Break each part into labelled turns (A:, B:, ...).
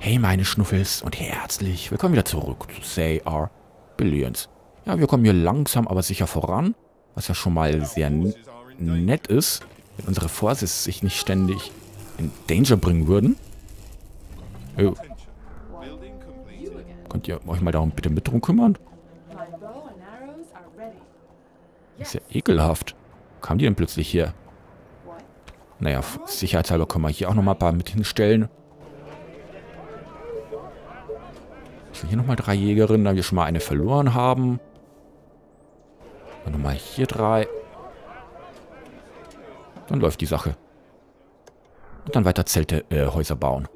A: Hey meine Schnuffels und herzlich willkommen wieder zurück zu Say Our Billions. Ja, wir kommen hier langsam aber sicher voran, was ja schon mal sehr nett ist, wenn unsere Forces sich nicht ständig in Danger bringen würden. Oh. Könnt ihr euch mal darum bitte mit drum kümmern? Das ist ja ekelhaft. Wo kamen die denn plötzlich hier? Naja, sicherheitshalber können wir hier auch nochmal ein paar mit hinstellen. Hier nochmal 3 Jägerinnen, da wir schon mal eine verloren haben. Und nochmal hier 3. Dann läuft die Sache. Und dann weiter Zelte, Häuser bauen.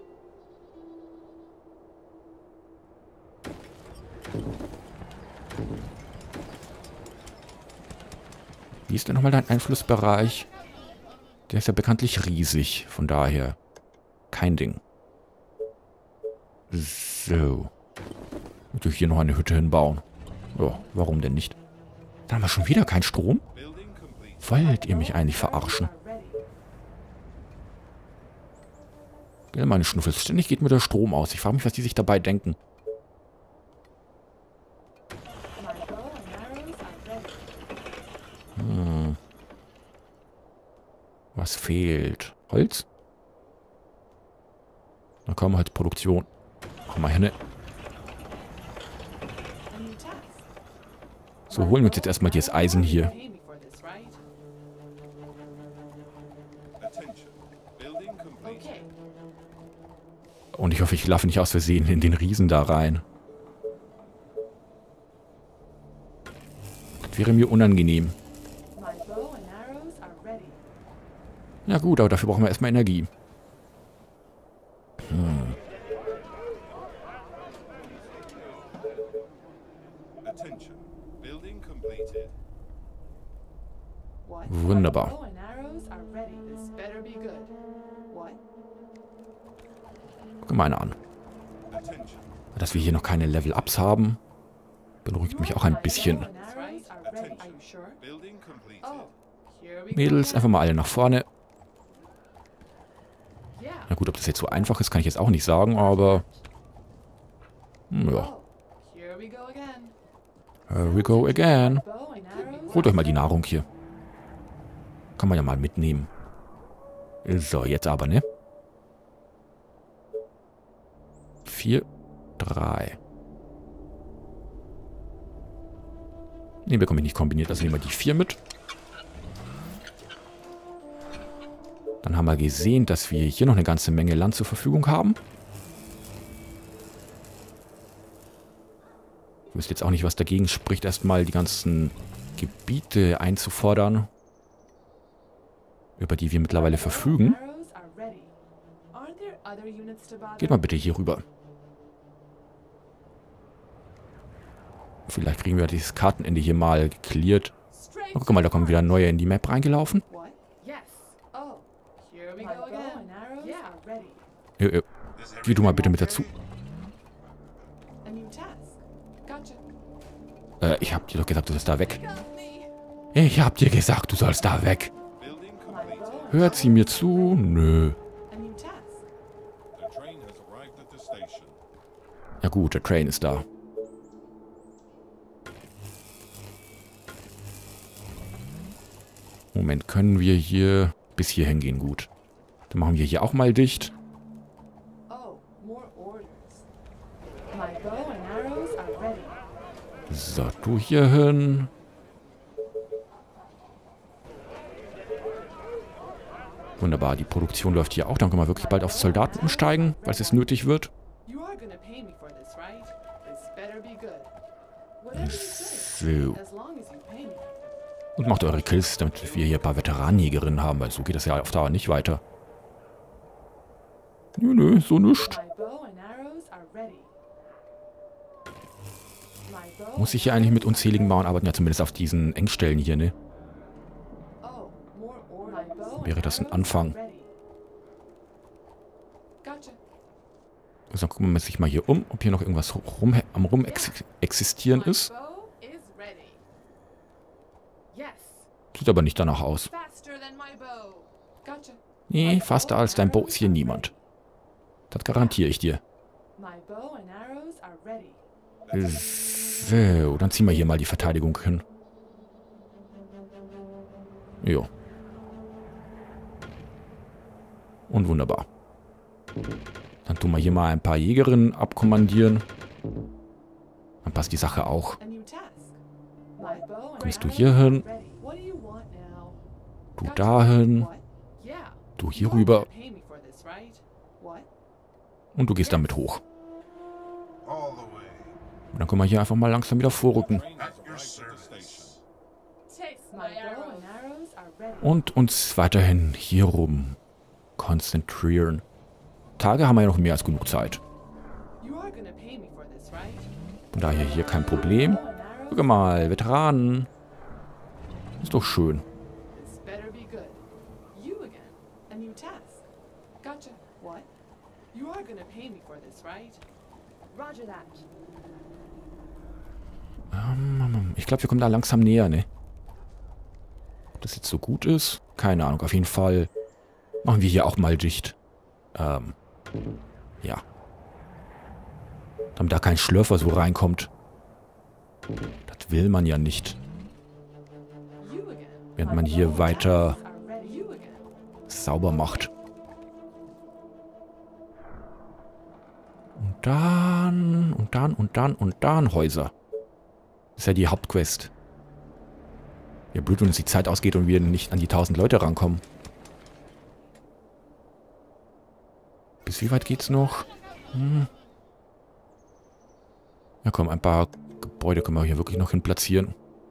A: Wie ist denn nochmal dein Einflussbereich? Der ist ja bekanntlich riesig, von daher kein Ding. So. Und hier noch eine Hütte hinbauen. Ja, warum denn nicht? Da haben wir schon wieder keinen Strom? Wollt ihr mich eigentlich verarschen? Ja, meine Schnuffels. Ständig geht mir der Strom aus. Ich frage mich, was die sich dabei denken. Was fehlt? Holz? Na komm, Holzproduktion. Komm mal hin. So, holen wir uns jetzt erstmal das Eisen hier. Und ich hoffe, ich laufe nicht aus Versehen in den Riesen da rein. Das wäre mir unangenehm. Ja gut, aber dafür brauchen wir erstmal Energie. Wunderbar. Guck mal an. Dass wir hier noch keine Level-Ups haben, beruhigt mich auch ein bisschen. Mädels, einfach mal alle nach vorne. Na gut, ob das jetzt so einfach ist, kann ich jetzt auch nicht sagen, aber... Ja. Here we go again. Holt euch mal die Nahrung hier. Kann man ja mal mitnehmen. So, jetzt aber, ne? 4, 3. Ne, bekomme ich nicht kombiniert, also nehmen wir die 4 mit. Dann haben wir gesehen, dass wir hier noch eine ganze Menge Land zur Verfügung haben. Ich wüsste jetzt auch nicht, was dagegen spricht, erstmal die ganzen Gebiete einzufordern, über die wir mittlerweile verfügen. Geht mal bitte hier rüber. Vielleicht kriegen wir dieses Kartenende hier mal gecleart. Oh, guck mal, da kommen wieder neue in die Map reingelaufen. Geh du mal bitte mit dazu. Ich hab dir doch gesagt, du sollst da weg. Ich hab dir gesagt, du sollst da weg. Hört sie mir zu? Nö. Ja gut, der Train ist da. Moment, können wir hier bis hier hingehen? Gut. Dann machen wir hier auch mal dicht. So, du hier hin. Wunderbar, die Produktion läuft hier auch. Dann können wir wirklich bald auf Soldaten umsteigen, weil es jetzt nötig wird. So. Und macht eure Kills, damit wir hier ein paar Veteranenjägerinnen haben, weil so geht das ja auf Dauer nicht weiter. Nö, so nischt. Muss ich hier eigentlich mit unzähligen Mauern arbeiten? Ja, zumindest auf diesen Engstellen hier, ne? Wäre das ein Anfang. So, gucken wir sich mal hier um, ob hier noch irgendwas am existieren ist. Sieht aber nicht danach aus. Nee, faster als dein Bow ist hier niemand. Das garantiere ich dir. So, dann ziehen wir hier mal die Verteidigung hin. Jo. Und wunderbar. Dann tun wir hier mal ein paar Jägerinnen abkommandieren. Dann passt die Sache auch. Kommst du hier hin? Du dahin. Du hier rüber. Und du gehst damit hoch. Und dann können wir hier einfach mal langsam wieder vorrücken. Und uns weiterhin hier rum konzentrieren. Tage haben wir ja noch mehr als genug Zeit. Von daher hier kein Problem. Guck mal, Veteranen. Ist doch schön. Ich glaube, wir kommen da langsam näher, ne? Ob das jetzt so gut ist? Keine Ahnung. Auf jeden Fall machen wir hier auch mal dicht. Ja. Damit da kein Schlürfer so reinkommt. Das will man ja nicht. Während man hier weiter sauber macht. Und dann Häuser. Das ist ja die Hauptquest. Ja, blöd, wenn uns die Zeit ausgeht und wir nicht an die 1000 Leute rankommen. Bis wie weit geht's noch? Ja komm, ein paar Gebäude können wir hier wirklich noch hin platzieren.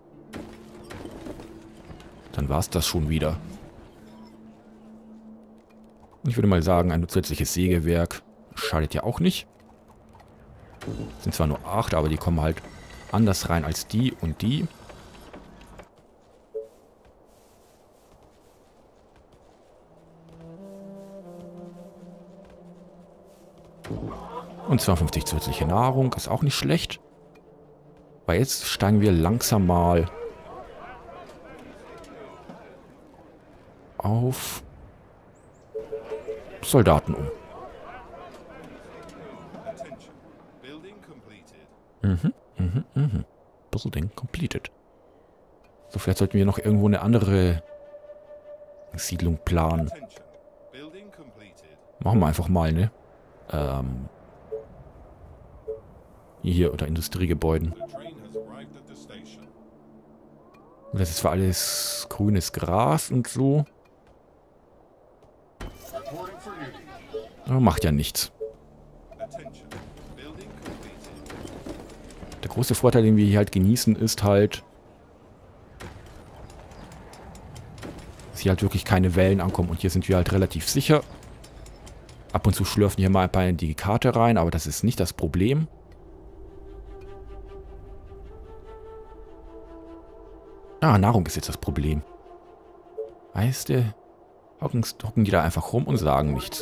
A: Dann war's das schon wieder. Ich würde mal sagen, ein zusätzliches Sägewerk schadet ja auch nicht. Sind zwar nur 8, aber die kommen halt anders rein als die und die. Und 52 zusätzliche Nahrung ist auch nicht schlecht. Weil jetzt steigen wir langsam mal auf Soldaten um. Building completed. So, vielleicht sollten wir noch irgendwo eine andere Siedlung planen. Machen wir einfach mal, ne? Hier, oder Industriegebäuden. Und das ist zwar alles grünes Gras und so. Aber macht ja nichts. Der große Vorteil, den wir hier halt genießen, ist halt, dass hier halt wirklich keine Wellen ankommen. Und hier sind wir halt relativ sicher. Ab und zu schlürfen hier mal ein paar in die Karte rein, aber das ist nicht das Problem. Ah, Nahrung ist jetzt das Problem. Weißt du, hocken die da einfach rum und sagen nichts.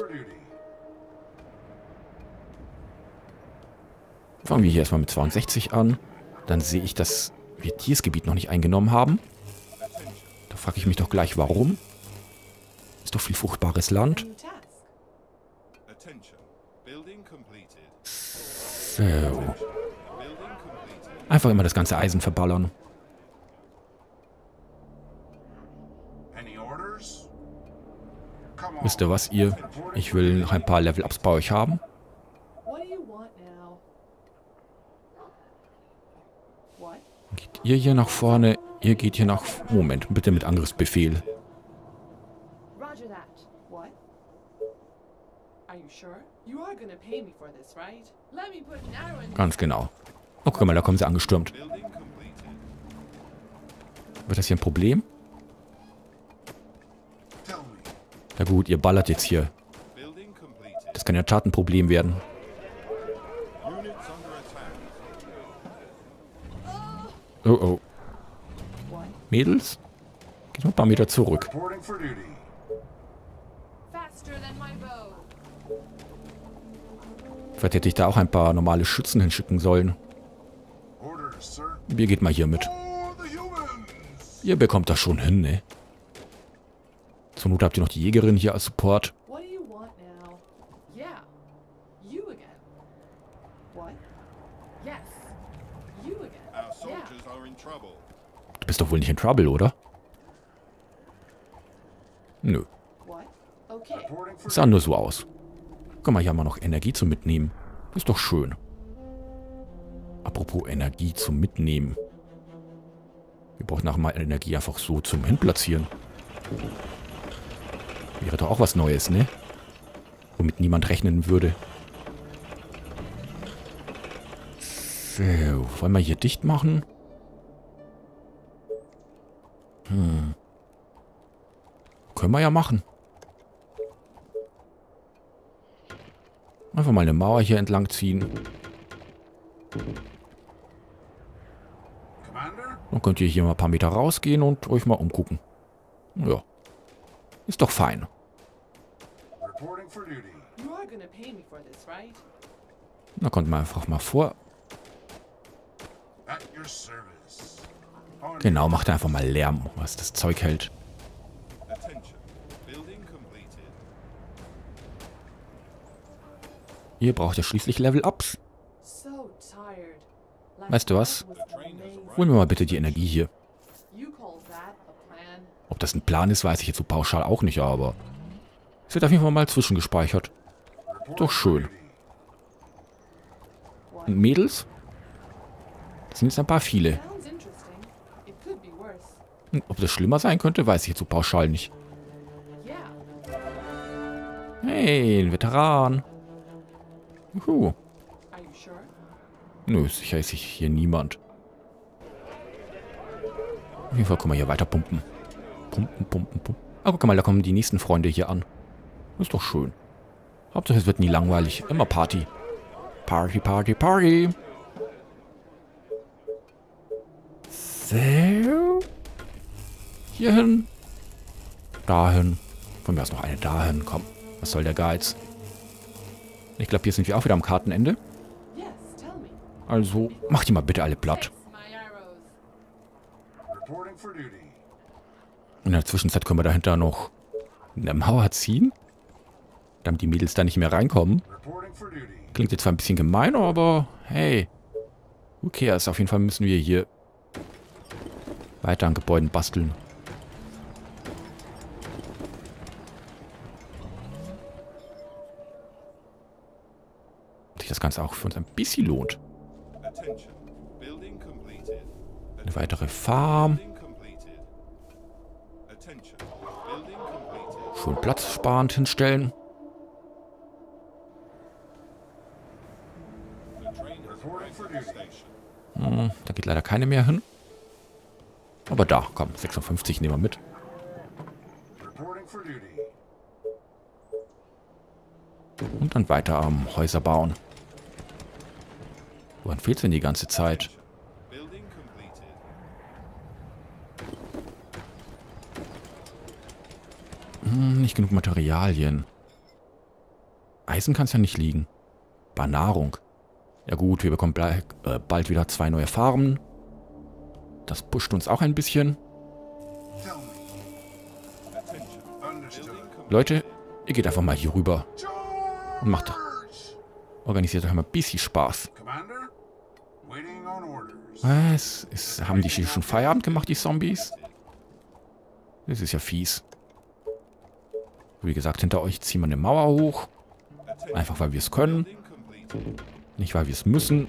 A: Fangen wir hier erstmal mit 62 an. Dann sehe ich, dass wir dieses Gebiet noch nicht eingenommen haben. Da frage ich mich doch gleich, warum. Ist doch viel fruchtbares Land. So. Einfach immer das ganze Eisen verballern. Wisst ihr was, ihr? Ich will noch ein paar Level-Ups bei euch haben. Geht ihr hier nach vorne? Ihr geht hier nach... Moment, bitte mit Angriffsbefehl. Ganz genau. Oh, guck mal, da kommen sie angestürmt. Wird das hier ein Problem? Na gut, ihr ballert jetzt hier. Das kann ja ein Problem werden. Oh oh. Mädels? Geht noch ein paar Meter zurück. Vielleicht hätte ich da auch ein paar normale Schützen hinschicken sollen. Ihr geht mal hier mit. Ihr bekommt das schon hin, ne? Zur Not habt ihr noch die Jägerin hier als Support.
B: You again. What? Yes. You again.
C: Our soldiers are in trouble.
A: Du bist doch wohl nicht in Trouble, oder? Nö.
B: What? Okay.
C: Reporting for
A: Sah nur so aus. Guck mal, hier haben wir noch Energie zum Mitnehmen. Ist doch schön. Apropos Energie zum Mitnehmen. Wir brauchen nachher mal Energie einfach so zum Hinplatzieren. Wäre doch auch was Neues, ne? Womit niemand rechnen würde. So, wollen wir hier dicht machen? Können wir ja machen. Einfach mal eine Mauer hier entlang ziehen.
C: Commander?
A: Dann könnt ihr hier mal ein paar Meter rausgehen und euch mal umgucken. Ja. Ist doch fein.
C: Reporting for duty.
B: You are gonna pay me for this, right?
A: Da kommt man einfach mal vor.
C: At your service. On
A: Genau, macht einfach mal Lärm, was das Zeug hält.
C: attention. Building completed.
A: Ihr braucht ja schließlich Level-Ups.
B: So tired.
A: Weißt du was?
B: Was amazing.
A: Holen wir mal bitte die Energie hier.
B: You call that a plan?
A: Ob das ein Plan ist, weiß ich jetzt so pauschal auch nicht, aber es wird auf jeden Fall mal zwischengespeichert. Doch schön. Und Mädels? Das sind jetzt ein paar viele.
B: Sounds interesting. It could be worse.
A: Und ob das schlimmer sein könnte, weiß ich jetzt so pauschal nicht.
B: Yeah.
A: Hey, ein Veteran. Juhu.
B: Are you sure?
A: Nö, sicher ist hier niemand. Auf jeden Fall können wir hier weiter pumpen. Pumpen, pumpen, pumpen. Ah, guck mal, da kommen die nächsten Freunde hier an. Ist doch schön. Hauptsache, es wird nie langweilig. Immer Party. Party, Party, Party. So. Hierhin. Dahin. Von mir aus noch eine dahin. Komm, was soll der Geiz? Ich glaube, hier sind wir auch wieder am Kartenende.
B: Yes, tell me.
A: Also, macht die mal bitte alle platt.
B: Fix my arrows.
C: Reporting for duty.
A: In der Zwischenzeit können wir dahinter noch eine Mauer ziehen, damit die Mädels da nicht mehr reinkommen.
C: Reporting for duty.
A: Klingt jetzt zwar ein bisschen gemein, aber hey, who cares? Auf jeden Fall müssen wir hier weiter an Gebäuden basteln. Sich das Ganze auch für uns ein bisschen lohnt.
C: Attention. Building completed.
A: Eine weitere Farm.
C: Building completed. Attention. Building completed.
A: Schön platzsparend hinstellen.
C: The train has arrived at the station.
A: Da geht leider keine mehr hin. Aber da, komm, 56 nehmen wir mit.
C: Reporting for duty.
A: Und dann weiter am Häuser bauen. Woran fehlt es denn die ganze Zeit?
C: Building completed.
A: Nicht genug Materialien. Eisen kann es ja nicht liegen. Nahrung. Ja gut, wir bekommen bald wieder 2 neue Farben. Das pusht uns auch ein bisschen.
C: Tell me. Attention. Understood.
A: Leute, ihr geht einfach mal hier rüber und macht, organisiert euch mal ein bisschen Spaß.
C: Commander? Waiting on orders.
A: Was? Haben die hier schon Feierabend gemacht, die Zombies? Das ist ja fies. Wie gesagt, hinter euch ziehen wir eine Mauer hoch. Einfach weil wir es können.
C: Building completed.
A: Nicht weil wir es müssen.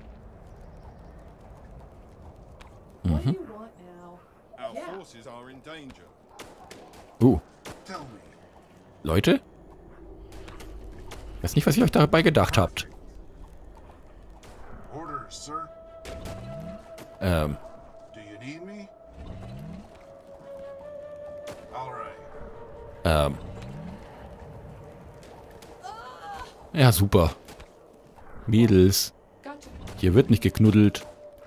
B: What do you want now?
C: Our
B: Yeah.
C: forces are in danger. Tell me.
A: Leute? Ich weiß nicht, was ihr euch dabei gedacht habt.
C: Orders, sir.
A: Ähm,
C: Do you need me? All right.
A: ja super. Mädels,
B: Gotcha.
A: hier wird nicht geknuddelt.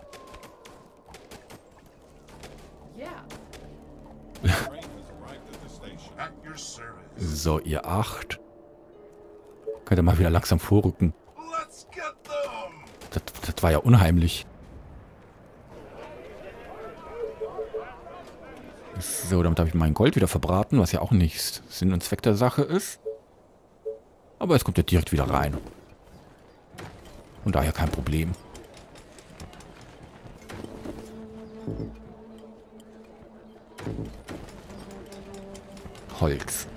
B: Yeah.
C: Train has arrived at the station. At your service.
A: So, ihr 8. Könnt ihr mal wieder langsam vorrücken.
C: Let's get them.
A: Das war ja unheimlich. So, damit habe ich mein Gold wieder verbraten, was ja auch nicht Sinn und Zweck der Sache ist. Aber es kommt ja direkt wieder rein. Von daher kein Problem. Holz.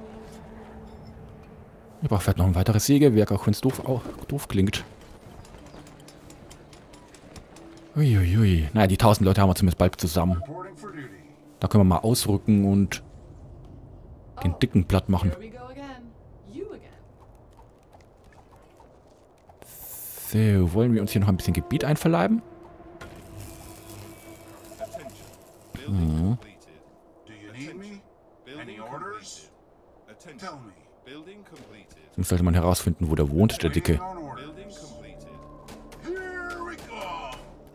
A: Ich brauche vielleicht noch ein weiteres Sägewerk, auch wenn es doof klingt. Uiuiui. Naja, die 1000 Leute haben wir zumindest bald zusammen.
C: Reporting for duty.
A: Da können wir mal ausrücken und den Dicken platt machen.
B: Here we go again. You again.
A: So, wollen wir uns hier noch ein bisschen Gebiet einverleiben?
C: Do you need me? Any orders? Tell me.
A: Sonst sollte man herausfinden, wo der wohnt, der Dicke.
C: Waiting on orders. Here we go.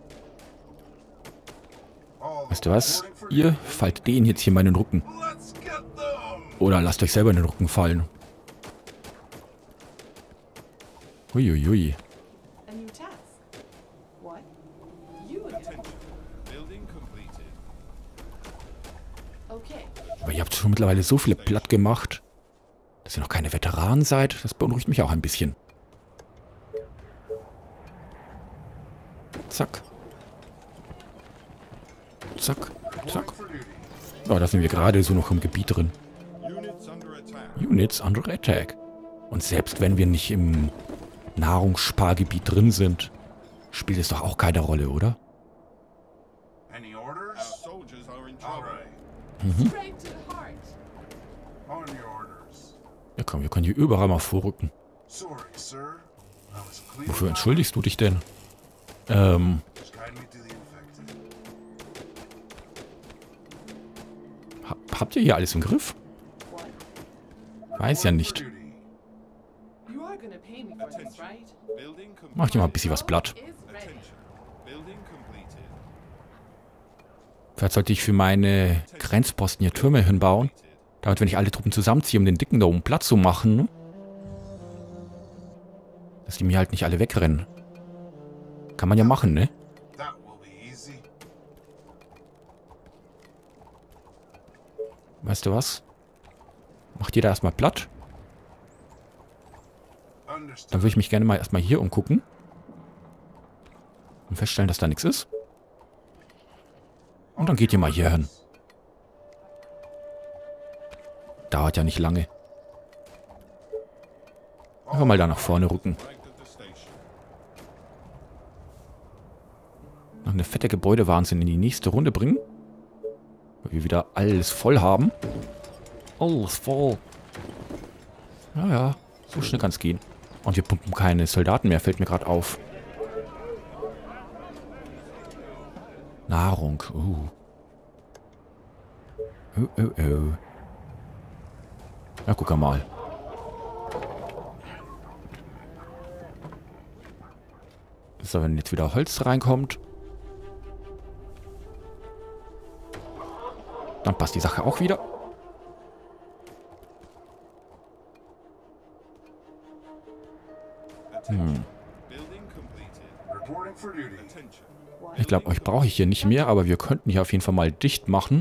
C: All
A: Weißt du was?
C: reporting for
A: Ihr fallt den jetzt hier mal in den Rücken.
C: duty. Let's get them.
A: Oder lasst euch selber in den Rücken fallen. Uiuiui.
B: A new task. What? You again. Okay.
A: Aber ihr habt schon mittlerweile so viele platt gemacht, dass ihr noch keine Veteranen seid. Das beunruhigt mich auch ein bisschen. Zack. Zack. Zack.
C: For duty.
A: Oh, da sind wir gerade so noch im Gebiet drin.
C: Units under attack.
A: Units under attack. Und selbst wenn wir nicht im Nahrungsspargebiet drin sind, spielt es doch auch keine Rolle, oder?
C: Any orders? Soldiers are in trouble. All right.
B: Straight to the heart.
C: On your orders.
A: Ja komm, wir können hier überall mal vorrücken.
C: Sorry, sir. I was cleaning
A: Wofür
C: up.
A: entschuldigst du dich denn?
C: Just guide me to the infected.
A: Habt ihr hier alles im Griff?
B: What?
A: Weiß ja nicht.
C: For duty.
B: You are gonna pay me for this, right?
A: Mach dir mal ein bisschen was platt.
B: Is ready.
A: Vielleicht sollte ich für meine Grenzposten hier Türme hinbauen. Damit, wenn ich alle Truppen zusammenziehe, um den Dicken da oben Platz zu machen, ne? Dass die mir halt nicht alle wegrennen. Kann man ja machen, ne?
C: That will be easy.
A: Weißt du was? Macht jeder erstmal platt.
C: Understood.
A: Dann würde ich mich gerne mal erstmal hier umgucken. Und feststellen, dass da nichts ist. Und dann geht ihr mal hier hin. Dauert ja nicht lange. Einfach mal da nach vorne rücken. Noch eine fette Gebäudewahnsinn in die nächste Runde bringen. Weil wir wieder alles voll haben. Alles voll. Ja, ja. So schnell kann es gehen. Und wir pumpen keine Soldaten mehr, fällt mir gerade auf. Nahrung. Oh. Ja, guck mal. So, wenn jetzt wieder Holz reinkommt, dann passt die Sache auch wieder.
C: Reporting for duty.
A: Ich glaube, euch brauche ich hier nicht mehr, aber wir könnten hier auf jeden Fall mal dicht machen.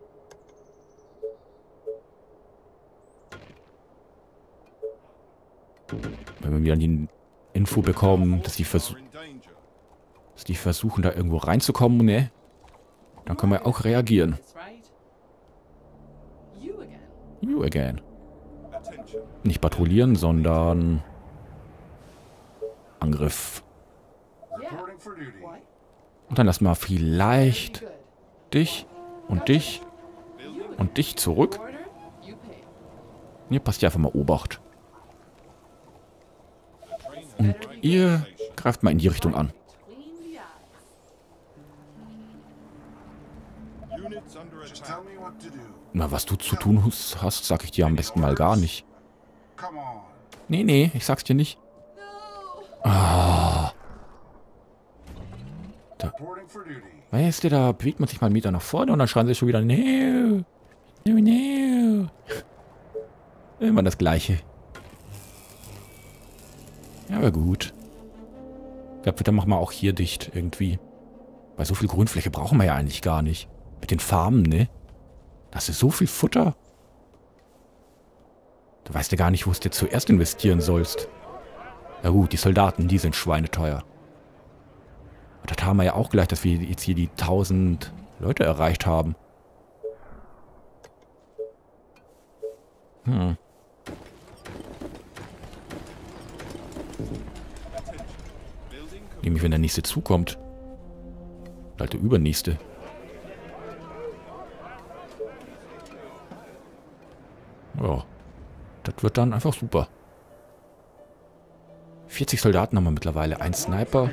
A: Wenn wir wieder die Info bekommen, dass die versuchen, da irgendwo reinzukommen, ne? Dann können wir auch reagieren.
B: This, right? You again.
A: You again. Nicht patrouillieren, sondern Angriff.
B: Yeah.
C: Reporting for duty.
B: What?
A: Und dann lassen wir vielleicht
B: Good.
A: dich und dich und dich zurück.
B: Order, you pay.
A: Hier passt ja einfach mal Obacht. Und ihr greift mal in die Richtung an.
B: Clean the eyes.
C: Units under
D: Just
C: attack.
D: tell me what to do.
A: Na, was du zu tun hast, sag ich dir am besten mal gar nicht.
D: Come on.
A: Nee, ich sag's dir nicht.
B: No.
D: Reporting for duty.
A: Weißt du, da bewegt man sich mal einen Meter nach vorne und dann schreien sie schon wieder, no. Immer das Gleiche. Ja, aber gut. Ich glaube, dann machen wir auch hier dicht irgendwie. Weil so viel Grünfläche brauchen wir ja eigentlich gar nicht. Mit den Farmen, ne? Das ist so viel Futter. Da weißt du gar nicht, wo du dir zuerst investieren sollst. Ja gut, die Soldaten, die sind schweineteuer. Und das haben wir ja auch gleich, dass wir jetzt hier die 1000 Leute erreicht haben. Hm. Nämlich wenn der nächste zukommt. Oder der übernächste. Ja. Das wird dann einfach super. 40 Soldaten haben wir mittlerweile. Ein Sniper.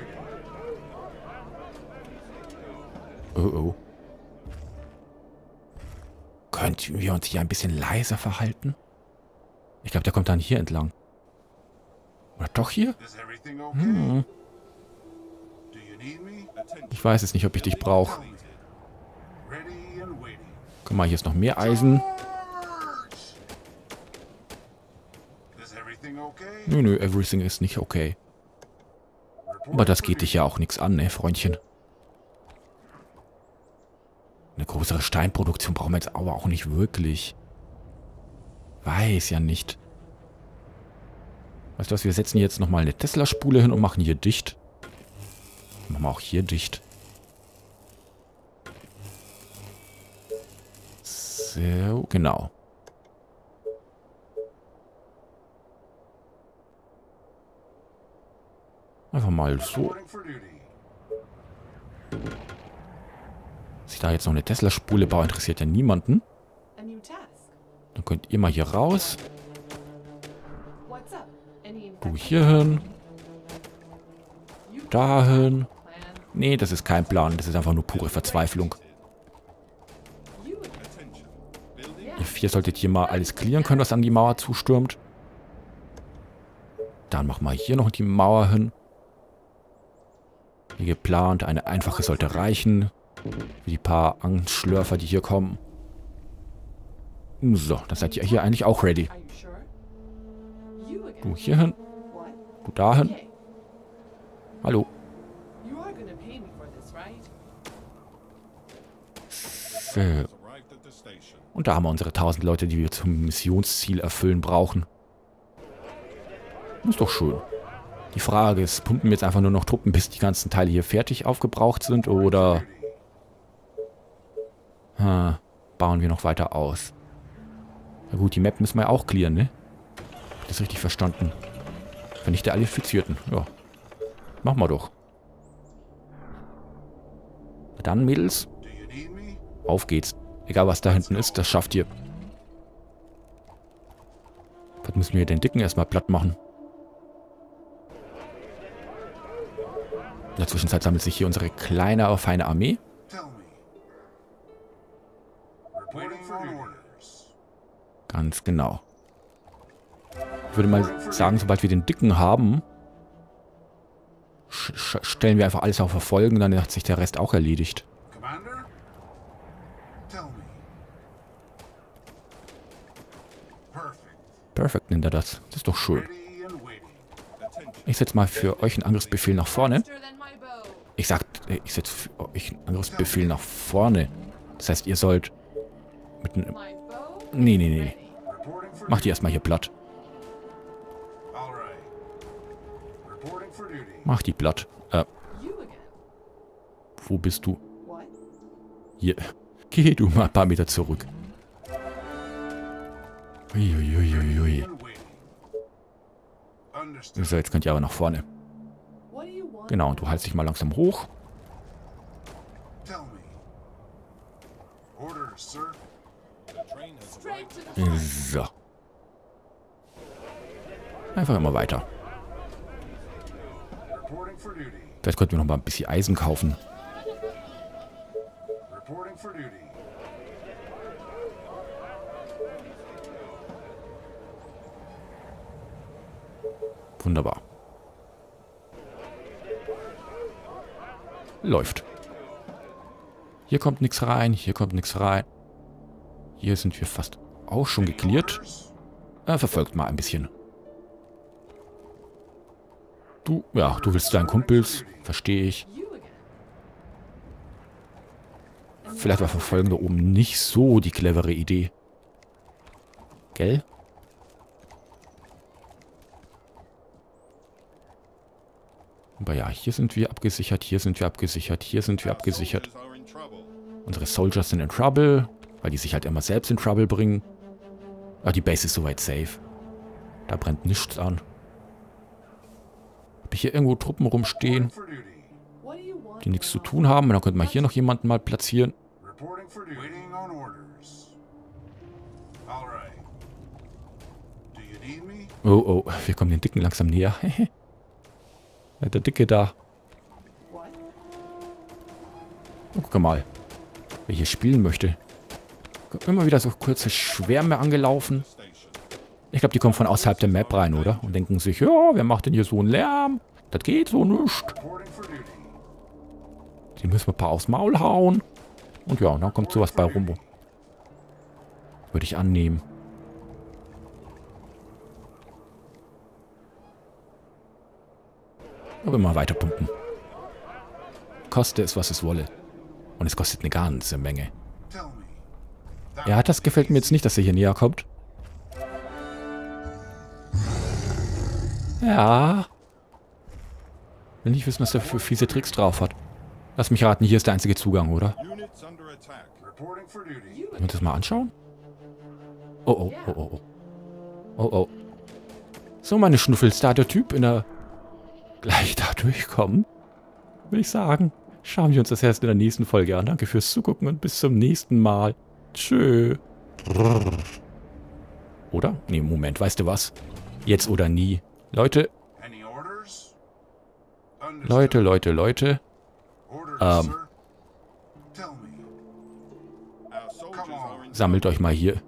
A: Oh oh. Könnten wir uns hier ein bisschen leiser verhalten? Ich glaube, der kommt dann hier entlang. Oder doch hier?
D: Is everything okay?
A: Hm.
D: Do you need me?
A: Ich weiß jetzt nicht, ob ich dich brauche.
D: Ready and waiting.
A: Guck mal, hier ist noch mehr Eisen.
D: Is everything okay?
A: Nö, everything ist nicht okay. Aber das geht dich ja auch nichts an, ne, Freundchen. Eine größere Steinproduktion brauchen wir jetzt aber auch nicht wirklich. Weiß ja nicht. Weißt du was, wir setzen jetzt nochmal eine Tesla-Spule hin und machen hier dicht. Machen wir auch hier dicht. So, genau. Einfach mal so.
D: Reporting for duty.
A: Dass ich da jetzt noch eine Tesla-Spule baue, interessiert ja niemanden.
B: A new task.
A: Dann könnt ihr mal hier raus.
B: What's up? Any
A: Du
B: infection?
A: hier hin.
B: You
A: Dahin.
B: plan?
A: Nee, das ist kein Plan. Das ist einfach nur pure Verzweiflung.
B: You
A: Ihr vier solltet hier mal alles clearen können, was an die Mauer zustürmt. Dann machen wir hier noch die Mauer hin. Wie geplant. Eine einfache sollte reichen. Für die paar Angstschlürfer, die hier kommen. So, dann seid ihr hier eigentlich auch ready.
B: Are you sure? You again?
A: Du hier hin.
B: What?
A: Du dahin.
B: Okay.
A: Hallo.
B: You are gonna pay me for this, right?
A: So.
C: Arrived at the station.
A: Und da haben wir unsere 1000 Leute, die wir zum Missionsziel erfüllen brauchen. Ist doch schön. Die Frage ist, pumpen wir jetzt einfach nur noch Truppen, bis die ganzen Teile hier fertig aufgebraucht sind, oder bauen wir noch weiter aus? Na gut, die Map müssen wir ja auch clearen, ne? Hab ich das richtig verstanden? Vernichte alle Infizierten. Ja. Machen wir doch. Na dann, Mädels,
D: Do you need me?
A: auf geht's. Egal, was da hinten ist, das schafft ihr. Was müssen wir den Dicken erstmal platt machen? In der Zwischenzeit sammelt sich hier unsere kleine, aber feine Armee.
D: Tell me. Reporting for orders.
A: Ganz genau. Ich würde mal sagen, sobald wir den Dicken haben, stellen wir einfach alles auf Verfolgen, dann hat sich der Rest auch erledigt.
D: Commander? Tell me. Perfect.
A: Perfekt nennt er das. Das ist doch schön.
D: Ready and waiting.
A: Ich setze mal für euch einen Angriffsbefehl nach vorne.
B: Faster than my bow.
A: Ich setze für euch einen Angriffsbefehl nach vorne. Das heißt, ihr sollt mit einem...
B: My bow.
A: Nee.
B: Ready.
D: Reporting for
A: Macht die erstmal hier platt.
D: All right. Reporting for duty.
A: Mach die platt.
B: You again?
A: Wo bist du?
B: What?
A: Hier. Geh du mal ein paar Meter zurück. Uiuiuiui.
D: And waiting. Understood.
A: So, jetzt könnt ihr aber nach vorne.
B: What do you want?
A: Genau, und du haltst dich mal langsam hoch.
D: Tell me. Orders, sir.
C: The train has
B: Straight to
C: arrived.
B: the front.
A: So. Einfach immer weiter.
D: Reporting for duty.
A: Vielleicht könnten wir noch mal ein bisschen Eisen kaufen.
D: Reporting for duty.
A: Wunderbar. Läuft. Hier kommt nichts rein, hier kommt nichts rein. Hier sind wir fast auch schon geklärt. Verfolgt mal ein bisschen. Du willst deinen Kumpels, verstehe ich.
B: You again?
A: Vielleicht war Verfolgen da oben nicht so die clevere Idee. Gell? Aber ja, hier sind wir abgesichert, hier sind wir abgesichert, hier sind wir abgesichert.
C: Soldiers are in trouble.
A: Unsere Soldiers sind in Trouble, weil die sich halt immer selbst in Trouble bringen. Aber die Base ist soweit safe. Da brennt nichts an. Habe ich hier irgendwo Truppen rumstehen,
D: For duty.
B: What do you want?
A: die nichts zu tun haben? Und dann könnte man hier noch jemanden mal platzieren.
D: Reporting for duty. Waiting on orders. All right. Do you need me?
A: Oh, oh, wir kommen den Dicken langsam näher. Ja, der Dicke da.
B: What?
A: Oh, guck mal, wer hier spielen möchte. Immer wieder so kurze Schwärme angelaufen. Ich glaube, die kommen von außerhalb der Map rein, oder? Und denken sich, ja, wer macht denn hier so einen Lärm? Das geht so nicht.
D: Reporting for duty.
A: Die müssen wir ein paar aufs Maul hauen. Und ja, und dann kommt sowas bei rum. Würde ich annehmen. Aber immer weiter pumpen. Koste es, was es wolle. Und es kostet eine ganze Menge.
D: Tell me.
A: Ja, das gefällt mir jetzt nicht, dass er hier näher kommt. Ja. Will nicht wissen, was der für fiese Tricks drauf hat. Lass mich raten, hier ist der einzige Zugang, oder?
C: Units under attack.
D: Reporting for duty.
A: Wollen wir das mal anschauen? Oh, oh, oh, oh, oh. Oh, oh. So, meine Schnuffels, da der Typ in der... gleich da durchkommen, würde ich sagen, schauen wir uns das erst in der nächsten Folge an. Danke fürs Zugucken und bis zum nächsten Mal. Tschö. Oder? Nee, Moment, weißt du was? Jetzt oder nie. Leute,
D: Any orders? Understood.
A: Leute.
D: Orders, sir. Tell me.
C: Our soldiers are in
A: Sammelt euch mal hier.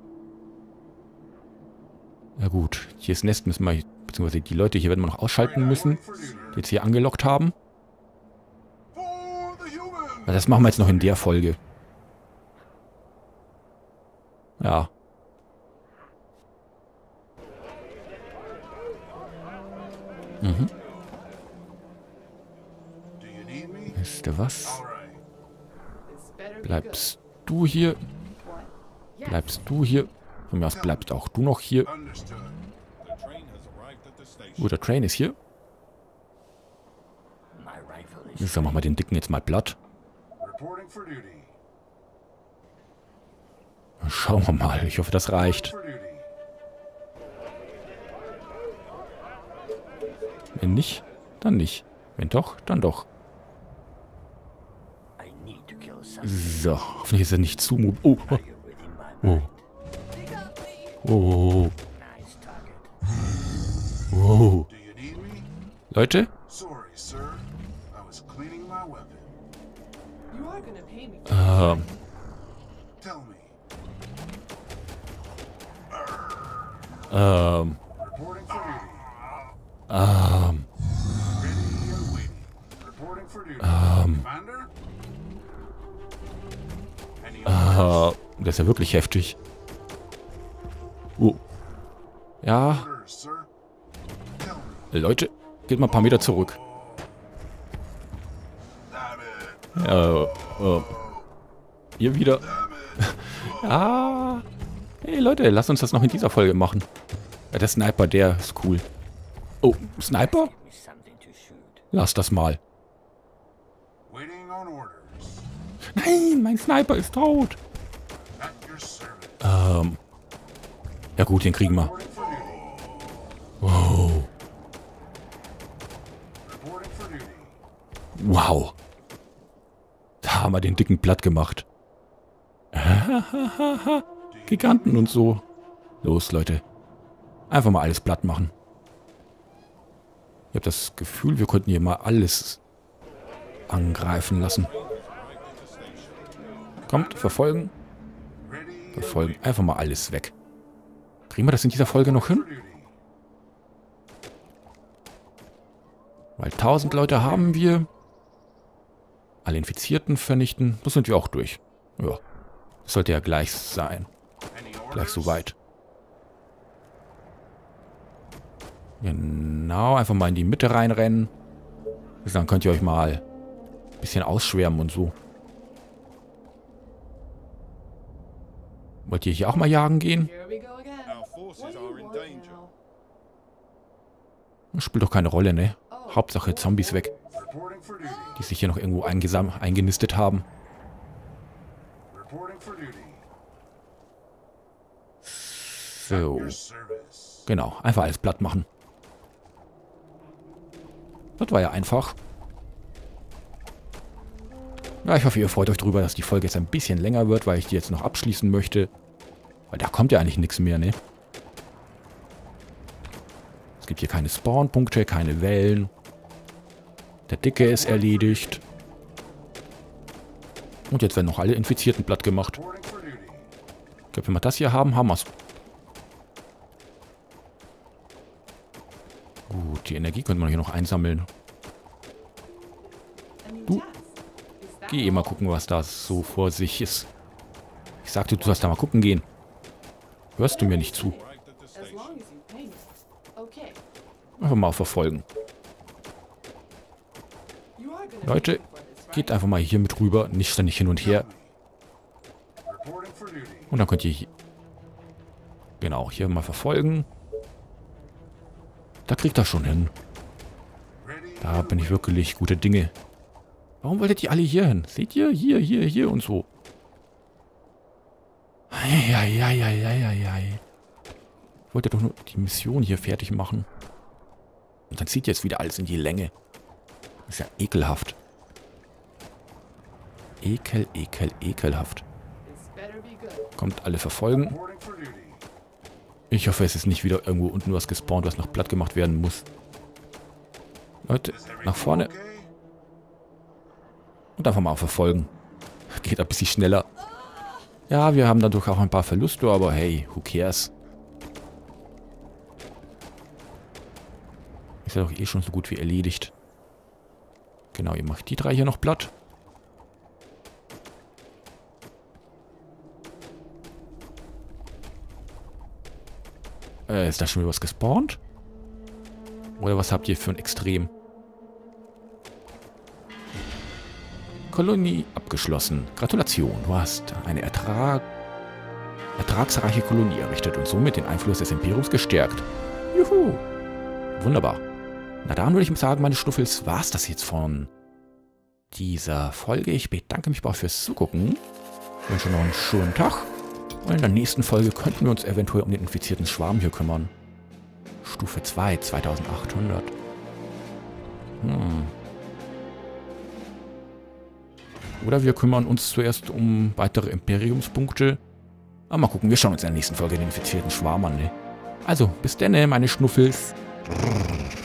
A: Na gut, hier ist Nest, müssen wir, beziehungsweise die Leute hier werden wir noch ausschalten müssen,
D: For duty.
A: die jetzt hier angelockt haben.
D: For the humans.
A: Das machen wir jetzt noch in der Folge. Ja.
D: Do you need me?
A: Wisst ihr was?
D: All right.
B: This better be
A: Bleibst du hier?
B: good. What? Yes.
A: Bleibst du hier? Von mir aus bleibst auch du noch hier.
D: Understood.
C: the train has arrived at the station.
A: Oh, der Train ist hier. So, machen wir den Dicken jetzt mal platt.
D: Reporting for duty.
A: Schauen wir mal. Ich hoffe, das reicht.
D: For duty.
A: Wenn nicht, dann nicht. Wenn doch, dann doch. So, hoffentlich ist er nicht zu... Oh, oh, oh. Oh, oh.
D: Do you need me?
A: Leute,
D: Sorry, sir. I was cleaning my weapon.
B: You are gonna pay me.
D: Tell me. Reporting for duty. Ready and waiting. Reporting for duty. Commander? Any
A: das ist ja wirklich heftig. Oh. Ja,
D: orders, sir? Tell me.
A: Leute, geht mal ein paar Meter zurück.
D: Damn it.
A: Ihr wieder. Ja. Hey Leute, lasst uns das noch in dieser Folge machen. Ja, der Sniper, der ist cool. Oh, Sniper? Lass das mal.
D: Waiting on orders.
A: Nein, mein Sniper ist tot.
D: At your service.
A: Ja gut, den kriegen wir.
D: Reporting for duty.
A: Wow.
D: Reporting for duty.
A: Wow. Da haben wir den Dicken platt gemacht. Giganten und so. Los, Leute. Einfach mal alles platt machen. Ich habe das Gefühl, wir könnten hier mal alles angreifen lassen. Kommt, verfolgen.
D: Ready
A: Verfolgen. Einfach mal alles weg. Kriegen wir das in dieser Folge noch hin?
D: for duty.
A: Weil 1000 Leute haben wir. Alle Infizierten vernichten. Das sind wir auch durch. Ja. Das sollte ja gleich sein.
D: Any orders?
A: Gleich soweit. Genau, einfach mal in die Mitte reinrennen. Dann könnt ihr euch mal ein bisschen ausschwärmen und so. Wollt ihr hier auch mal jagen gehen?
B: Here we go again.
C: Our forces
B: What do
C: are
B: you
C: in
B: want
C: danger.
B: now?
A: Das spielt doch keine Rolle, ne? Hauptsache Zombies weg.
D: Reporting for duty.
A: die sich hier noch irgendwo eingenistet haben.
D: Reporting for duty.
A: So,
D: Your service.
A: genau. Einfach alles platt machen. Das war ja einfach. Ja, ich hoffe, ihr freut euch drüber, dass die Folge jetzt ein bisschen länger wird, weil ich die jetzt noch abschließen möchte. Weil da kommt ja eigentlich nichts mehr, ne? Es gibt hier keine Spawnpunkte, keine Wellen. Der Dicke ist erledigt. Und jetzt werden noch alle Infizierten platt gemacht.
D: Reporting for duty.
A: Ich glaube, wenn wir das hier haben, haben wir es. Gut, die Energie könnte man hier noch einsammeln.
B: A new
A: Du.
B: task. Is that
A: Geh eh mal gucken, was da so vor sich ist. Ich sagte, du sollst da mal gucken gehen. Hörst du mir nicht zu?
C: Right at the
B: as
C: station.
B: long as you pay me? Okay.
A: Einfach mal verfolgen.
B: You are gonna
A: Leute,
B: pay me for this, right?
A: geht einfach mal hier mit rüber, nicht ständig hin und her.
D: Reporting for duty.
A: Und dann könnt ihr hier, genau, hier mal verfolgen. Da kriegt er schon hin.
D: Ready.
A: Da bin ich wirklich gute Dinge. Warum wolltet ihr alle hier hin? Seht ihr? Hier und so. Eieieiei. Ich wollte doch nur die Mission hier fertig machen. Und dann zieht jetzt wieder alles in die Länge. Das ist ja ekelhaft. Ekelhaft.
B: This better be good.
A: Kommt alle verfolgen.
D: Reporting for duty.
A: Ich hoffe, es ist nicht wieder irgendwo unten was gespawnt, was noch platt gemacht werden muss. Leute,
D: Is everything
A: nach vorne
D: okay?
A: und einfach mal verfolgen. Geht ein bisschen schneller. Ja, wir haben dadurch auch ein paar Verluste, aber hey, who cares? Ist ja doch eh schon so gut wie erledigt. Genau, ihr macht die drei hier noch platt. Ist da schon wieder was gespawnt? Oder was habt ihr für ein Extrem? Kolonie abgeschlossen. Gratulation, du hast eine ertragsreiche Kolonie errichtet und somit den Einfluss des Imperiums gestärkt. Juhu! Wunderbar. Na dann würde ich sagen, meine Schnuffels, war's das jetzt von dieser Folge. Ich bedanke mich bei euch fürs Zugucken. Ich wünsche noch einen schönen Tag. Und in der nächsten Folge könnten wir uns eventuell um den infizierten Schwarm hier kümmern. Stufe 2, 2800. Oder wir kümmern uns zuerst um weitere Imperiumspunkte. Aber mal gucken, wir schauen uns in der nächsten Folge den infizierten Schwarm an. Ne? Also, bis denne, meine Schnuffels.